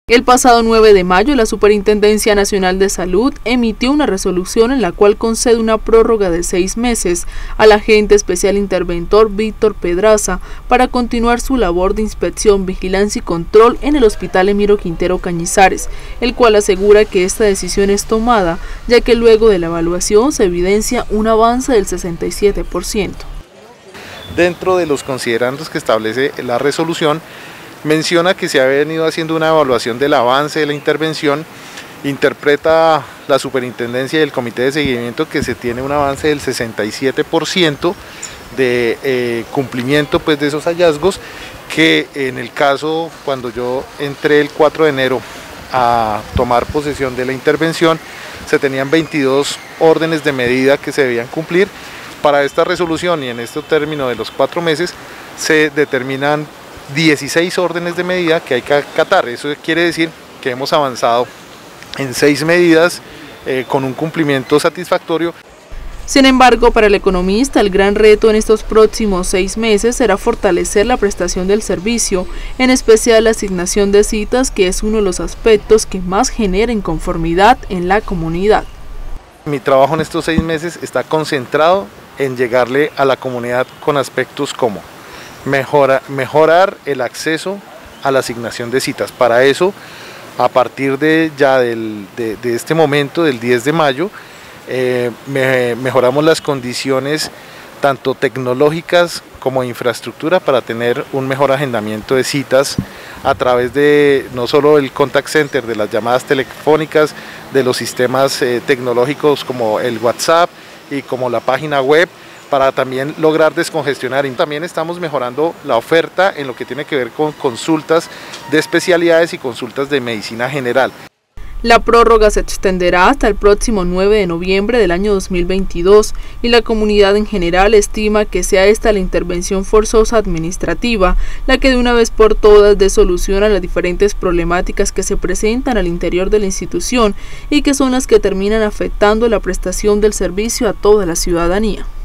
El pasado 9 de mayo, la Superintendencia Nacional de Salud emitió una resolución en la cual concede una prórroga de 6 meses al agente especial interventor Víctor Pedraza para continuar su labor de inspección, vigilancia y control en el Hospital Emiro Quintero Cañizares, el cual asegura que esta decisión es tomada, ya que luego de la evaluación se evidencia un avance del 67%. Dentro de los considerandos que establece la resolución, menciona que se ha venido haciendo una evaluación del avance de la intervención, interpreta la superintendencia y el comité de seguimiento que se tiene un avance del 67% de cumplimiento de esos hallazgos, que en el caso cuando yo entré el 4 de enero a tomar posesión de la intervención, se tenían 22 órdenes de medida que se debían cumplir. Para esta resolución y en este término de los 4 meses se determinan 16 órdenes de medida que hay que acatar. Eso quiere decir que hemos avanzado en 6 medidas con un cumplimiento satisfactorio. Sin embargo, para el economista, el gran reto en estos próximos 6 meses será fortalecer la prestación del servicio, en especial la asignación de citas, que es uno de los aspectos que más genera inconformidad en la comunidad. Mi trabajo en estos 6 meses está concentrado en llegarle a la comunidad con aspectos como mejorar el acceso a la asignación de citas. Para eso, a partir de este momento, del 10 de mayo, mejoramos las condiciones tanto tecnológicas como de infraestructura para tener un mejor agendamiento de citas a través de no solo el contact center, de las llamadas telefónicas, de los sistemas tecnológicos como el WhatsApp y como la página web, para también lograr descongestionar. Y también estamos mejorando la oferta en lo que tiene que ver con consultas de especialidades y consultas de medicina general. La prórroga se extenderá hasta el próximo 9 de noviembre del año 2022 y la comunidad en general estima que sea esta la intervención forzosa administrativa la que de una vez por todas dé solución a las diferentes problemáticas que se presentan al interior de la institución y que son las que terminan afectando la prestación del servicio a toda la ciudadanía.